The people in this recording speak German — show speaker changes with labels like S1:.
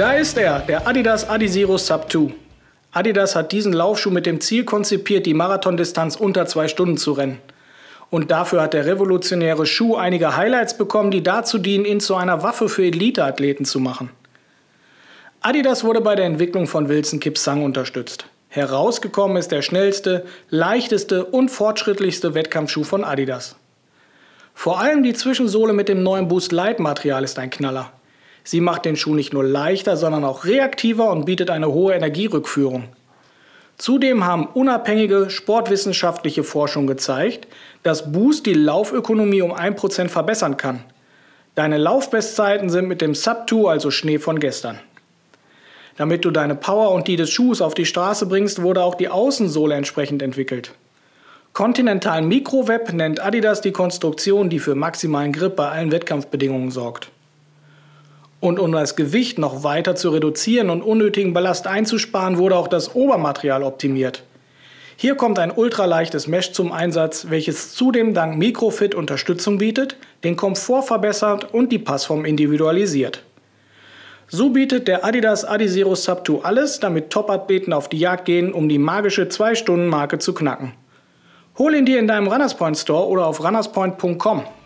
S1: Da ist er, der Adidas Adizero Sub 2. Adidas hat diesen Laufschuh mit dem Ziel konzipiert, die Marathondistanz unter 2 Stunden zu rennen. Und dafür hat der revolutionäre Schuh einige Highlights bekommen, die dazu dienen, ihn zu einer Waffe für Elite-Athleten zu machen. Adidas wurde bei der Entwicklung von Wilson Kipsang unterstützt. Herausgekommen ist der schnellste, leichteste und fortschrittlichste Wettkampfschuh von Adidas. Vor allem die Zwischensohle mit dem neuen Boost Light Material ist ein Knaller. Sie macht den Schuh nicht nur leichter, sondern auch reaktiver und bietet eine hohe Energierückführung. Zudem haben unabhängige sportwissenschaftliche Forschung gezeigt, dass Boost die Laufökonomie um 1% verbessern kann. Deine Laufbestzeiten sind mit dem Sub 2 also Schnee von gestern. Damit du deine Power und die des Schuhs auf die Straße bringst, wurde auch die Außensohle entsprechend entwickelt. Continental Microweb nennt Adidas die Konstruktion, die für maximalen Grip bei allen Wettkampfbedingungen sorgt. Und um das Gewicht noch weiter zu reduzieren und unnötigen Ballast einzusparen, wurde auch das Obermaterial optimiert. Hier kommt ein ultraleichtes Mesh zum Einsatz, welches zudem dank Microfit Unterstützung bietet, den Komfort verbessert und die Passform individualisiert. So bietet der Adidas Adizero Sub 2 alles, damit Top-Athleten auf die Jagd gehen, um die magische 2-Stunden-Marke zu knacken. Hol ihn dir in deinem Runners Point Store oder auf runnerspoint.com.